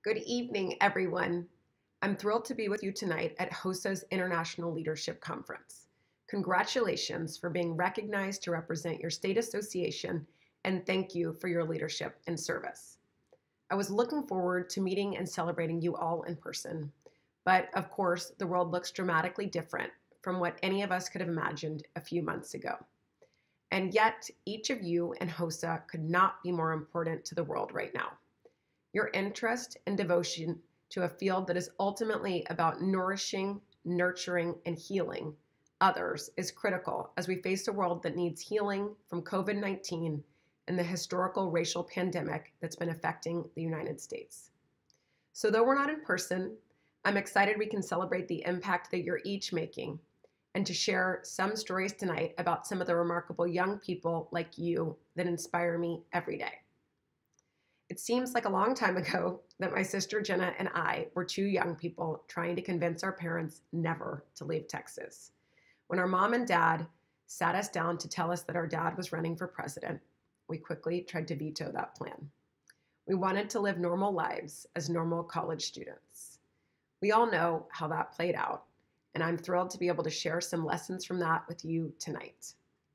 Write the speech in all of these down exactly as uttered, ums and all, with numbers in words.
Good evening, everyone. I'm thrilled to be with you tonight at HOSA's International Leadership Conference. Congratulations for being recognized to represent your state association, and thank you for your leadership and service. I was looking forward to meeting and celebrating you all in person, but of course, the world looks dramatically different from what any of us could have imagined a few months ago. And yet, each of you and HOSA could not be more important to the world right now. Your interest and devotion to a field that is ultimately about nourishing, nurturing, and healing others is critical as we face a world that needs healing from COVID nineteen and the historical racial pandemic that's been affecting the United States. So though we're not in person, I'm excited we can celebrate the impact that you're each making and to share some stories tonight about some of the remarkable young people like you that inspire me every day. It seems like a long time ago that my sister Jenna and I were two young people trying to convince our parents never to leave Texas. When our mom and dad sat us down to tell us that our dad was running for president, we quickly tried to veto that plan. We wanted to live normal lives as normal college students. We all know how that played out, and I'm thrilled to be able to share some lessons from that with you tonight.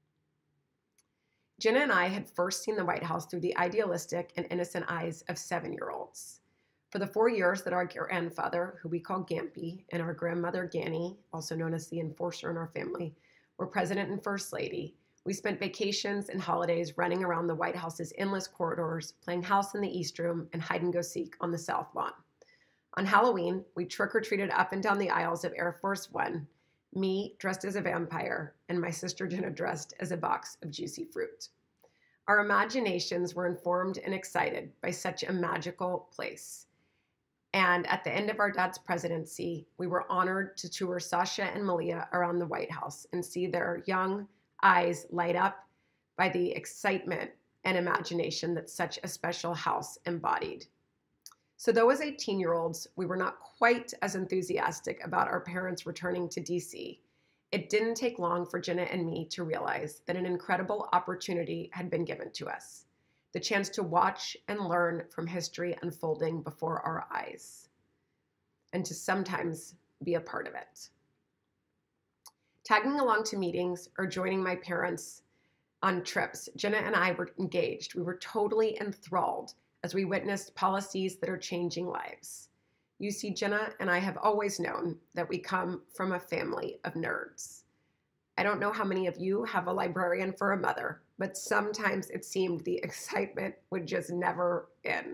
Jenna and I had first seen the White House through the idealistic and innocent eyes of seven-year-olds. For the four years that our grandfather, who we call Gampy, and our grandmother Ganny, also known as the enforcer in our family, were president and first lady, we spent vacations and holidays running around the White House's endless corridors, playing house in the East Room and hide-and-go-seek on the South Lawn. On Halloween, we trick-or-treated up and down the aisles of Air Force One, me dressed as a vampire, and my sister Jenna dressed as a box of juicy fruit. Our imaginations were informed and excited by such a magical place. And at the end of our dad's presidency, we were honored to tour Sasha and Malia around the White House and see their young eyes light up by the excitement and imagination that such a special house embodied. So though as eighteen-year-olds, we were not quite as enthusiastic about our parents returning to D C, it didn't take long for Jenna and me to realize that an incredible opportunity had been given to us, the chance to watch and learn from history unfolding before our eyes, and to sometimes be a part of it. Tagging along to meetings or joining my parents on trips, Jenna and I were engaged. We were totally enthralled as we witnessed policies that are changing lives. You see, Jenna and I have always known that we come from a family of nerds. I don't know how many of you have a librarian for a mother, but sometimes it seemed the excitement would just never end.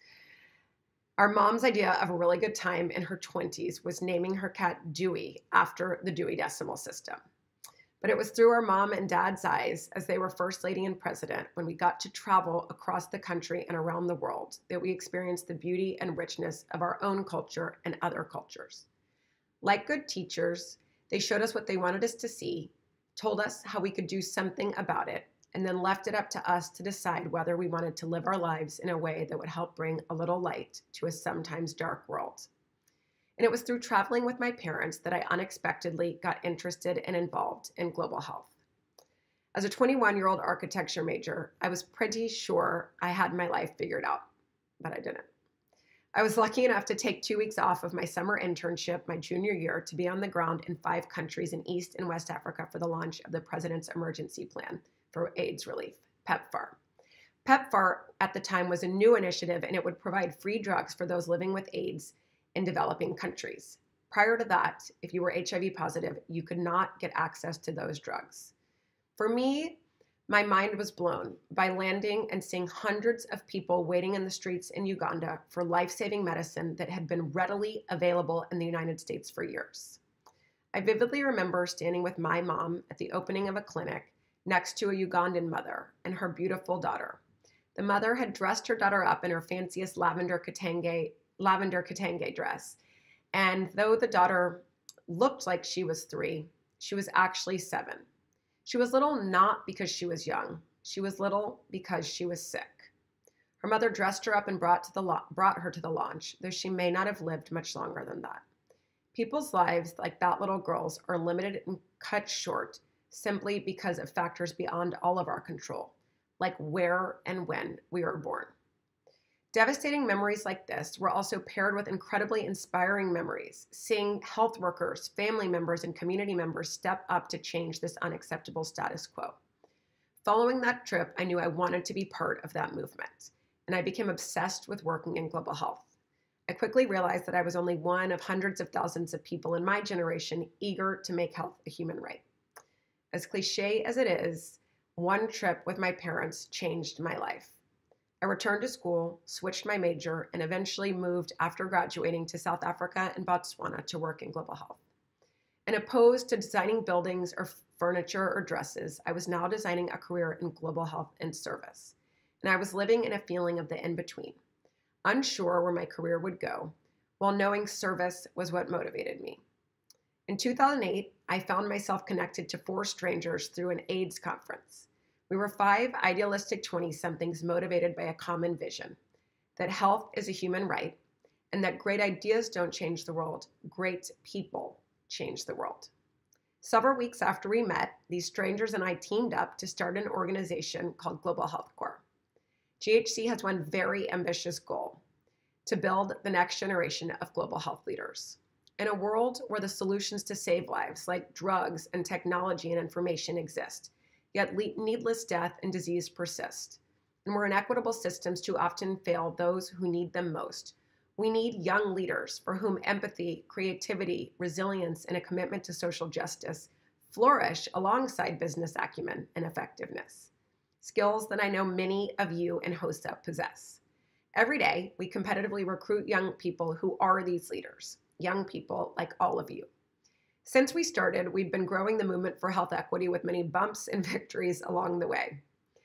Our mom's idea of a really good time in her twenties was naming her cat Dewey after the Dewey Decimal System. But it was through our mom and dad's eyes as they were first lady and president when we got to travel across the country and around the world that we experienced the beauty and richness of our own culture and other cultures. Like good teachers, they showed us what they wanted us to see, told us how we could do something about it, and then left it up to us to decide whether we wanted to live our lives in a way that would help bring a little light to a sometimes dark world. And it was through traveling with my parents that I unexpectedly got interested and involved in global health. As a twenty-one-year-old architecture major, I was pretty sure I had my life figured out, but I didn't. I was lucky enough to take two weeks off of my summer internship my junior year to be on the ground in five countries in East and West Africa for the launch of the President's Emergency Plan for AIDS Relief, PEPFAR. PEPFAR at the time was a new initiative, and it would provide free drugs for those living with AIDS in developing countries. Prior to that, if you were H I V positive, you could not get access to those drugs. For me, my mind was blown by landing and seeing hundreds of people waiting in the streets in Uganda for life-saving medicine that had been readily available in the United States for years. I vividly remember standing with my mom at the opening of a clinic next to a Ugandan mother and her beautiful daughter. The mother had dressed her daughter up in her fanciest lavender Katanga lavender Katanga dress. And though the daughter looked like she was three, she was actually seven. She was little not because she was young. She was little because she was sick. Her mother dressed her up and brought, to the lo- brought her to the launch, though she may not have lived much longer than that. People's lives, like that little girl's, are limited and cut short simply because of factors beyond all of our control, like where and when we were born. Devastating memories like this were also paired with incredibly inspiring memories, seeing health workers, family members, and community members step up to change this unacceptable status quo. Following that trip, I knew I wanted to be part of that movement, and I became obsessed with working in global health. I quickly realized that I was only one of hundreds of thousands of people in my generation eager to make health a human right. As cliche as it is, one trip with my parents changed my life. I returned to school, switched my major, and eventually moved after graduating to South Africa and Botswana to work in global health. And opposed to designing buildings or furniture or dresses, I was now designing a career in global health and service. And I was living in a feeling of the in-between, unsure where my career would go, while knowing service was what motivated me. In two thousand eight, I found myself connected to four strangers through an AIDS conference. We were five idealistic twenty-somethings motivated by a common vision, that health is a human right, and that great ideas don't change the world, great people change the world. Several weeks after we met, these strangers and I teamed up to start an organization called Global Health Corps. G H C has one very ambitious goal: to build the next generation of global health leaders. In a world where the solutions to save lives, like drugs and technology and information, exist, yet needless death and disease persist, and where inequitable systems too often fail those who need them most, we need young leaders for whom empathy, creativity, resilience, and a commitment to social justice flourish alongside business acumen and effectiveness, skills that I know many of you in HOSA possess. Every day, we competitively recruit young people who are these leaders, young people like all of you. Since we started, we've been growing the movement for health equity with many bumps and victories along the way.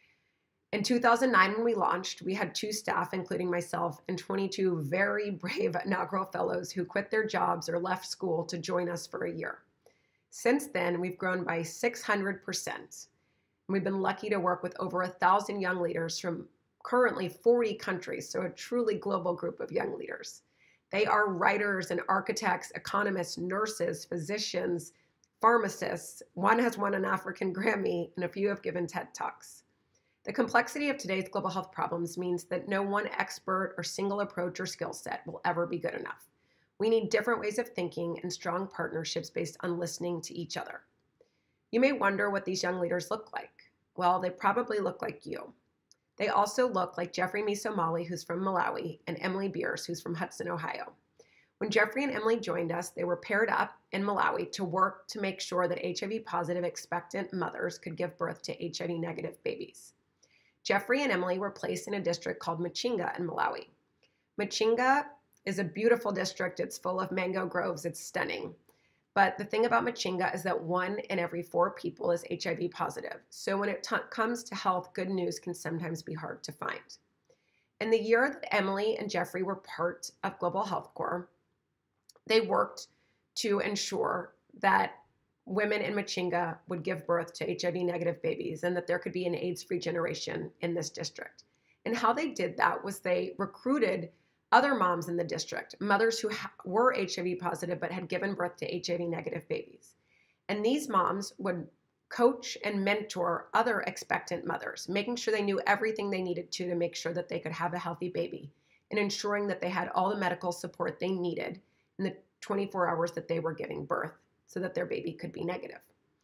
In two thousand nine, when we launched, we had two staff, including myself, and twenty-two very brave inaugural fellows who quit their jobs or left school to join us for a year. Since then, we've grown by six hundred percent. And we've been lucky to work with over a thousand young leaders from currently forty countries, so a truly global group of young leaders. They are writers and architects, economists, nurses, physicians, pharmacists. One has won an African Grammy, and a few have given TED Talks. The complexity of today's global health problems means that no one expert or single approach or skill set will ever be good enough. We need different ways of thinking and strong partnerships based on listening to each other. You may wonder what these young leaders look like. Well, they probably look like you. They also look like Jeffrey Misomali, who's from Malawi, and Emily Beers, who's from Hudson, Ohio. When Jeffrey and Emily joined us, they were paired up in Malawi to work to make sure that H I V-positive expectant mothers could give birth to H I V-negative babies. Jeffrey and Emily were placed in a district called Machinga in Malawi. Machinga is a beautiful district. It's full of mango groves. It's stunning. But the thing about Machinga is that one in every four people is H I V positive. So when it t- comes to health, good news can sometimes be hard to find. In the year that Emily and Jeffrey were part of Global Health Corps, they worked to ensure that women in Machinga would give birth to H I V negative babies and that there could be an AIDS-free generation in this district. And how they did that was they recruited other moms in the district, mothers who ha- were H I V positive but had given birth to H I V negative babies. And these moms would coach and mentor other expectant mothers, making sure they knew everything they needed to to make sure that they could have a healthy baby, and ensuring that they had all the medical support they needed in the twenty-four hours that they were giving birth so that their baby could be negative.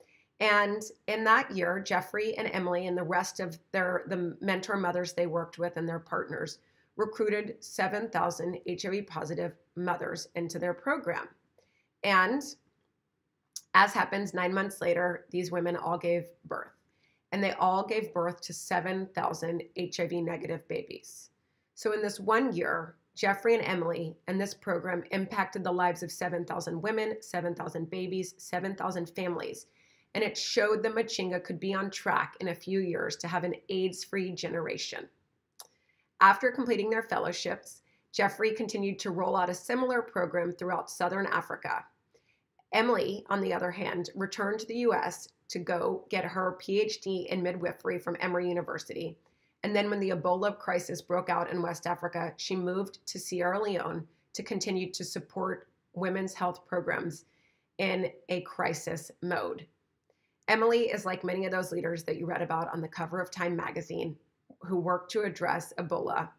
And in that year, Jeffrey and Emily and the rest of their the mentor mothers they worked with and their partners recruited seven thousand H I V positive mothers into their program. And as happens, nine months later, these women all gave birth. And they all gave birth to seven thousand H I V negative babies. So in this one year, Jeffrey and Emily and this program impacted the lives of seven thousand women, seven thousand babies, seven thousand families. And it showed that Machinga could be on track in a few years to have an AIDS-free generation. After completing their fellowships, Jeffrey continued to roll out a similar program throughout Southern Africa. Emily, on the other hand, returned to the U S to go get her P H D in midwifery from Emory University. And then when the Ebola crisis broke out in West Africa, she moved to Sierra Leone to continue to support women's health programs in a crisis mode. Emily is like many of those leaders that you read about on the cover of Time magazine who worked to address Ebola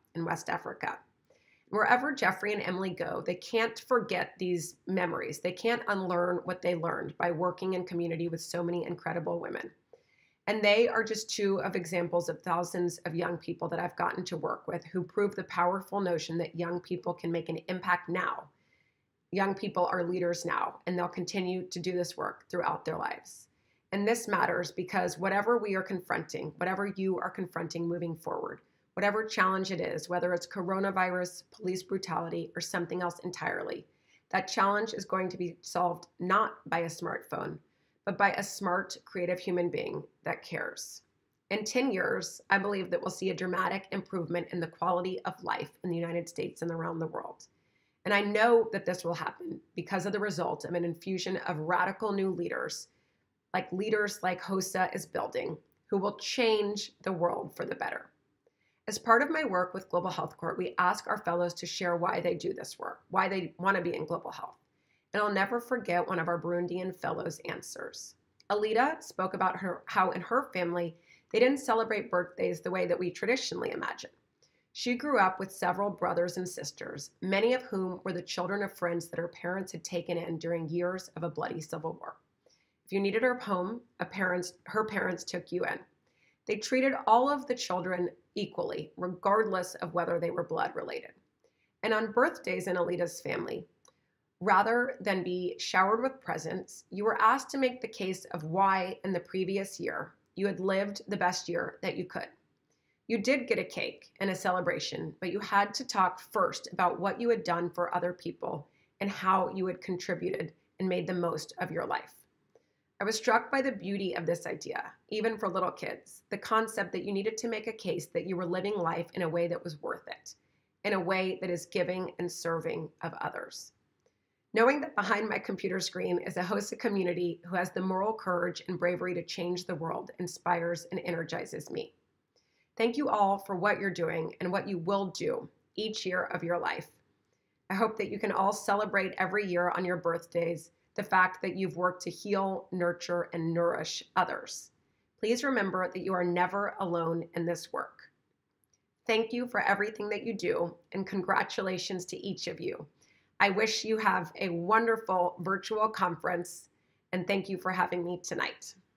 in West Africa. Wherever Jeffrey and Emily go, they can't forget these memories. They can't unlearn what they learned by working in community with so many incredible women. And they are just two of examples of thousands of young people that I've gotten to work with who prove the powerful notion that young people can make an impact now. Young people are leaders now, and they'll continue to do this work throughout their lives. And this matters because whatever we are confronting, whatever you are confronting moving forward, whatever challenge it is, whether it's coronavirus, police brutality, or something else entirely, that challenge is going to be solved not by a smartphone, but by a smart, creative human being that cares. In ten years, I believe that we'll see a dramatic improvement in the quality of life in the United States and around the world. And I know that this will happen because of the result of an infusion of radical new leaders, like leaders like HOSA is building, who will change the world for the better. As part of my work with Global Health Court, we ask our fellows to share why they do this work, why they want to be in global health. And I'll never forget one of our Burundian fellows' answers. Alita spoke about her, how in her family, they didn't celebrate birthdays the way that we traditionally imagine. She grew up with several brothers and sisters, many of whom were the children of friends that her parents had taken in during years of a bloody civil war. If you needed her home, a parents, her parents took you in. They treated all of the children equally, regardless of whether they were blood related. And on birthdays in Alita's family, rather than be showered with presents, you were asked to make the case of why in the previous year you had lived the best year that you could. You did get a cake and a celebration, but you had to talk first about what you had done for other people and how you had contributed and made the most of your life. I was struck by the beauty of this idea, even for little kids, the concept that you needed to make a case that you were living life in a way that was worth it, in a way that is giving and serving of others. Knowing that behind my computer screen is a HOSA community who has the moral courage and bravery to change the world inspires and energizes me. Thank you all for what you're doing and what you will do each year of your life. I hope that you can all celebrate every year on your birthdays the fact that you've worked to heal, nurture, and nourish others. Please remember that you are never alone in this work. Thank you for everything that you do, and congratulations to each of you. I wish you have a wonderful virtual conference, and thank you for having me tonight.